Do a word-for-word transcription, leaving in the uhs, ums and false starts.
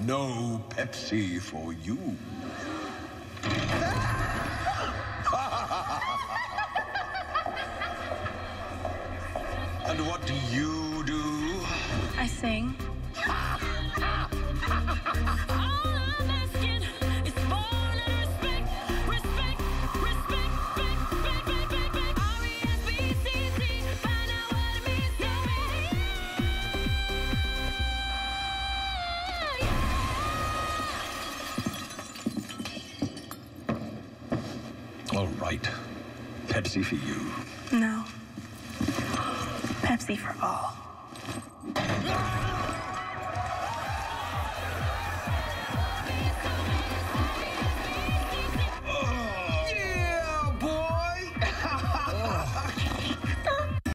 No Pepsi for you. And what do you do? I sing. All right. Pepsi for you. No. Pepsi for all.